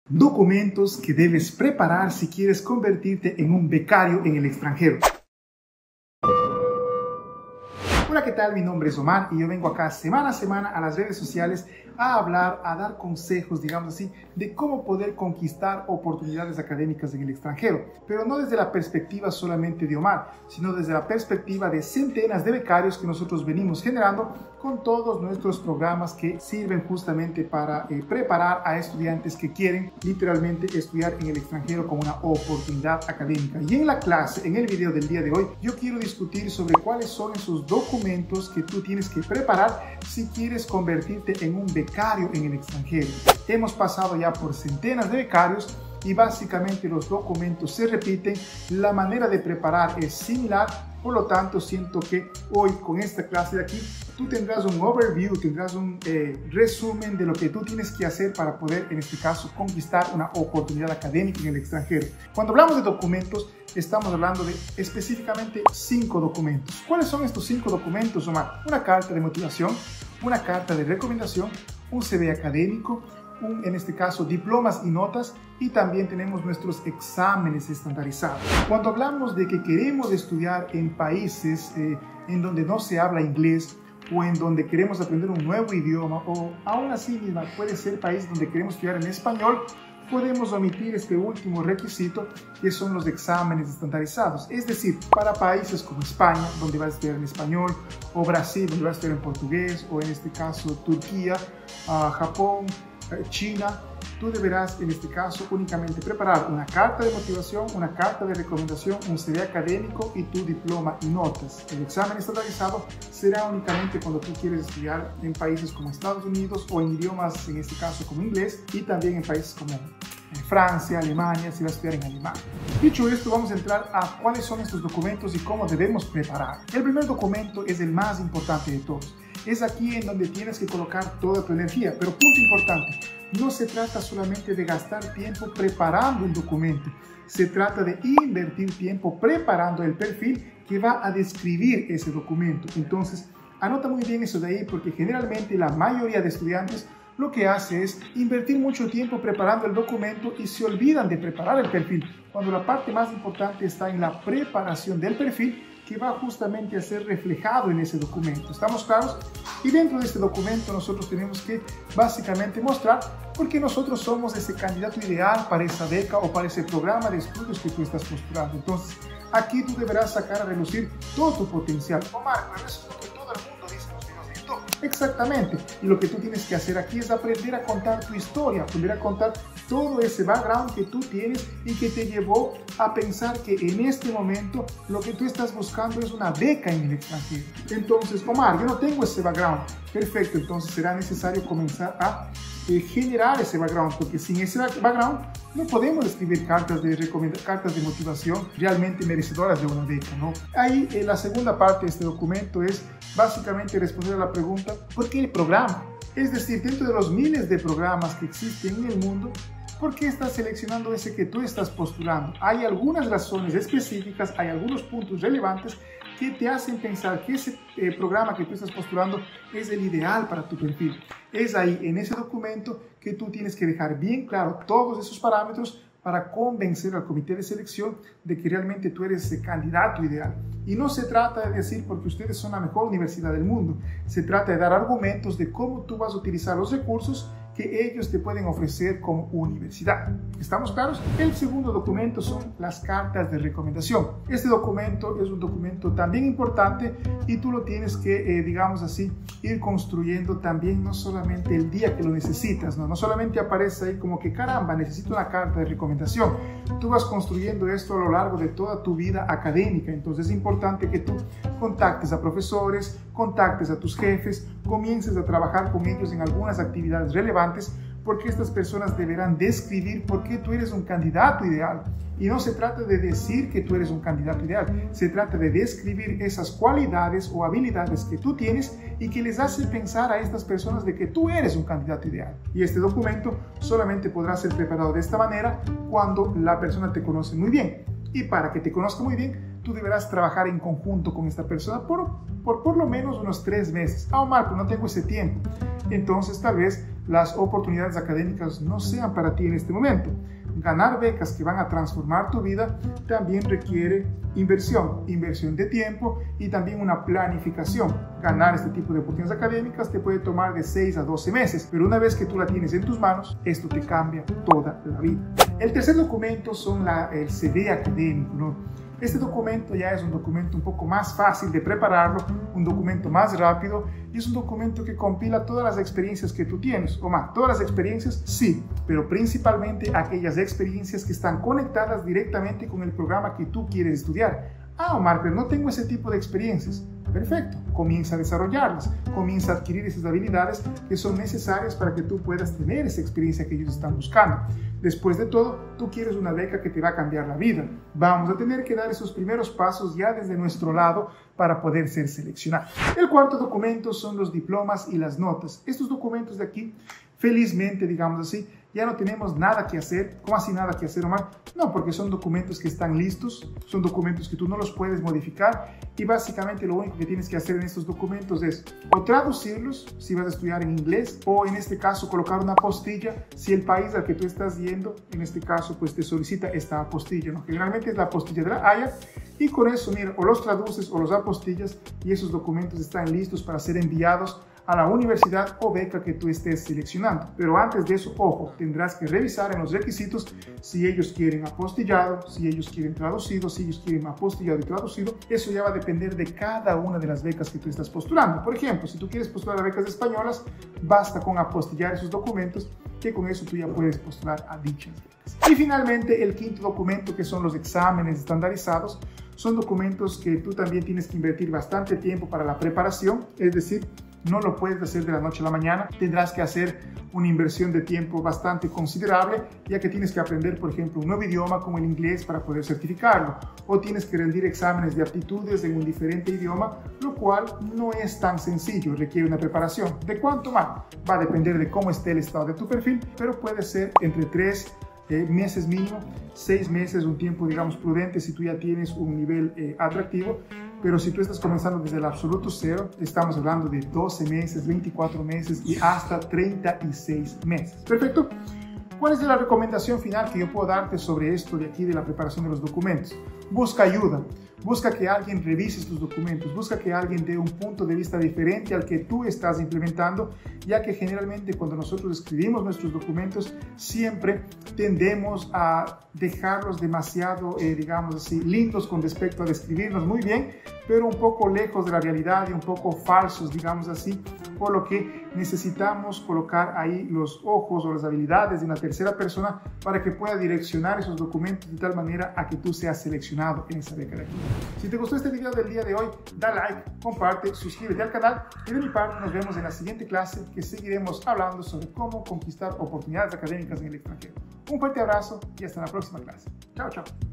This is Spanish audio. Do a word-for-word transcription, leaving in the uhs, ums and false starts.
Documentos que debes preparar si quieres convertirte en un becario en el extranjero. Hola, ¿qué tal? Mi nombre es Omar y yo vengo acá semana a semana a las redes sociales a hablar, a dar consejos, digamos así, de cómo poder conquistar oportunidades académicas en el extranjero. Pero no desde la perspectiva solamente de Omar, sino desde la perspectiva de centenas de becarios que nosotros venimos generando con todos nuestros programas que sirven justamente para eh, preparar a estudiantes que quieren literalmente estudiar en el extranjero como una oportunidad académica. Y en la clase, en el video del día de hoy, yo quiero discutir sobre cuáles son esos documentos que tú tienes que preparar si quieres convertirte en un becario en el extranjero. Hemos pasado ya por centenas de becarios y básicamente los documentos se repiten, la manera de preparar es similar, por lo tanto siento que hoy con esta clase de aquí tú tendrás un overview, tendrás un eh, resumen de lo que tú tienes que hacer para poder, en este caso, conquistar una oportunidad académica en el extranjero. Cuando hablamos de documentos, estamos hablando de específicamente cinco documentos. ¿Cuáles son estos cinco documentos, Omar? Una carta de motivación, una carta de recomendación, un C V académico, un, en este caso, diplomas y notas, y también tenemos nuestros exámenes estandarizados. Cuando hablamos de que queremos estudiar en países eh, en donde no se habla inglés, o en donde queremos aprender un nuevo idioma, o aún así misma puede ser país donde queremos estudiar en español, podemos omitir este último requisito, que son los exámenes estandarizados. Es decir, para países como España, donde vas a estudiar en español, o Brasil, donde vas a estudiar en portugués, o en este caso Turquía, uh, Japón, uh, China, tú deberás en este caso únicamente preparar una carta de motivación, una carta de recomendación, un C V académico y tu diploma y notas. El examen estandarizado será únicamente cuando tú quieres estudiar en países como Estados Unidos o en idiomas, en este caso como inglés, y también en países como Francia, Alemania, si vas a estudiar en alemán. Dicho esto, vamos a entrar a cuáles son estos documentos y cómo debemos preparar. El primer documento es el más importante de todos. Es aquí en donde tienes que colocar toda tu energía, pero punto importante, no se trata solamente de gastar tiempo preparando un documento, se trata de invertir tiempo preparando el perfil que va a describir ese documento. Entonces, anota muy bien eso de ahí, porque generalmente la mayoría de estudiantes lo que hace es invertir mucho tiempo preparando el documento y se olvidan de preparar el perfil, cuando la parte más importante está en la preparación del perfil, que va justamente a ser reflejado en ese documento. ¿Estamos claros? Y dentro de este documento nosotros tenemos que básicamente mostrar por qué nosotros somos ese candidato ideal para esa beca o para ese programa de estudios que tú estás postulando. Entonces, aquí tú deberás sacar a relucir todo tu potencial. Omar, pero eso es lo que todo el mundo dice en los videos de YouTube. Exactamente. Y lo que tú tienes que hacer aquí es aprender a contar tu historia, aprender a contar todo ese background que tú tienes y que te llevó a pensar que en este momento lo que tú estás buscando es una beca en el extranjero. Entonces, Omar, yo no tengo ese background. Perfecto, entonces será necesario comenzar a eh, generar ese background, porque sin ese background no podemos escribir cartas de recomendación, cartas de motivación realmente merecedoras de una beca, ¿no? Ahí eh, la segunda parte de este documento es básicamente responder a la pregunta, ¿por qué el programa? Es decir, dentro de los miles de programas que existen en el mundo, ¿por qué estás seleccionando ese que tú estás postulando? Hay algunas razones específicas, hay algunos puntos relevantes que te hacen pensar que ese eh, programa que tú estás postulando es el ideal para tu perfil. Es ahí, en ese documento, que tú tienes que dejar bien claro todos esos parámetros para convencer al comité de selección de que realmente tú eres ese candidato ideal. Y no se trata de decir porque ustedes son la mejor universidad del mundo, se trata de dar argumentos de cómo tú vas a utilizar los recursos que ellos te pueden ofrecer como universidad. ¿Estamos claros? El segundo documento son las cartas de recomendación. Este documento es un documento también importante y tú lo tienes que, eh, digamos así, ir construyendo también, no solamente el día que lo necesitas, ¿no? No solamente aparece ahí como que caramba, necesito una carta de recomendación. Tú vas construyendo esto a lo largo de toda tu vida académica, entonces es importante que tú contactes a profesores, contactes a tus jefes, comiences a trabajar con ellos en algunas actividades relevantes, porque estas personas deberán describir por qué tú eres un candidato ideal. Y no se trata de decir que tú eres un candidato ideal, se trata de describir esas cualidades o habilidades que tú tienes y que les hace pensar a estas personas de que tú eres un candidato ideal. Y este documento solamente podrá ser preparado de esta manera cuando la persona te conoce muy bien. Y para que te conozca muy bien, tú deberás trabajar en conjunto con esta persona por por, por lo menos unos tres meses. Ah, Omar, pero no tengo ese tiempo. Entonces, tal vez las oportunidades académicas no sean para ti en este momento. Ganar becas que van a transformar tu vida también requiere inversión, inversión de tiempo y también una planificación. Ganar este tipo de oportunidades académicas te puede tomar de seis a doce meses, pero una vez que tú la tienes en tus manos, esto te cambia toda la vida. El tercer documento son la, el C V académico, ¿no? Este documento ya es un documento un poco más fácil de prepararlo, un documento más rápido y es un documento que compila todas las experiencias que tú tienes. Omar, ¿todas las experiencias? Sí, pero principalmente aquellas experiencias que están conectadas directamente con el programa que tú quieres estudiar. Ah, Omar, pero no tengo ese tipo de experiencias. Perfecto, comienza a desarrollarlas, comienza a adquirir esas habilidades que son necesarias para que tú puedas tener esa experiencia que ellos están buscando. Después de todo, tú quieres una beca que te va a cambiar la vida. Vamos a tener que dar esos primeros pasos ya desde nuestro lado para poder ser seleccionados. El cuarto documento son los diplomas y las notas. Estos documentos de aquí, felizmente, digamos así, ya no tenemos nada que hacer. ¿Cómo así nada que hacer, Omar? No, porque son documentos que están listos, son documentos que tú no los puedes modificar y básicamente lo único que tienes que hacer en estos documentos es o traducirlos si vas a estudiar en inglés o en este caso colocar una apostilla si el país al que tú estás yendo, en este caso pues te solicita esta apostilla, ¿no? Generalmente es la apostilla de la Haya y con eso, mira, o los traduces o los apostillas y esos documentos están listos para ser enviados a la universidad o beca que tú estés seleccionando. Pero antes de eso, ojo, tendrás que revisar en los requisitos si ellos quieren apostillado, si ellos quieren traducido, si ellos quieren apostillado y traducido. Eso ya va a depender de cada una de las becas que tú estás postulando. Por ejemplo, si tú quieres postular a becas españolas, basta con apostillar esos documentos, que con eso tú ya puedes postular a dichas becas. Y finalmente, el quinto documento, que son los exámenes estandarizados, son documentos que tú también tienes que invertir bastante tiempo para la preparación, es decir, no lo puedes hacer de la noche a la mañana, tendrás que hacer una inversión de tiempo bastante considerable, ya que tienes que aprender, por ejemplo, un nuevo idioma como el inglés para poder certificarlo, o tienes que rendir exámenes de aptitudes en un diferente idioma, lo cual no es tan sencillo, requiere una preparación. ¿De cuánto más? Va a depender de cómo esté el estado de tu perfil, pero puede ser entre tres Eh, meses mínimo, seis meses, un tiempo digamos prudente si tú ya tienes un nivel eh, atractivo, pero si tú estás comenzando desde el absoluto cero, estamos hablando de doce meses, veinticuatro meses y hasta treinta y seis meses. Perfecto. ¿Cuál es la recomendación final que yo puedo darte sobre esto de aquí de la preparación de los documentos? Busca ayuda. Busca que alguien revise tus documentos, busca que alguien dé un punto de vista diferente al que tú estás implementando, ya que generalmente cuando nosotros escribimos nuestros documentos siempre tendemos a dejarlos demasiado, eh, digamos así, lindos con respecto a describirnos muy bien, pero un poco lejos de la realidad y un poco falsos, digamos así, por lo que necesitamos colocar ahí los ojos o las habilidades de una tercera persona para que pueda direccionar esos documentos de tal manera a que tú seas seleccionado en esa beca de aquí. Si te gustó este video del día de hoy, da like, comparte, suscríbete al canal y de mi parte nos vemos en la siguiente clase que seguiremos hablando sobre cómo conquistar oportunidades académicas en el extranjero. Un fuerte abrazo y hasta la próxima clase. Chao, chao.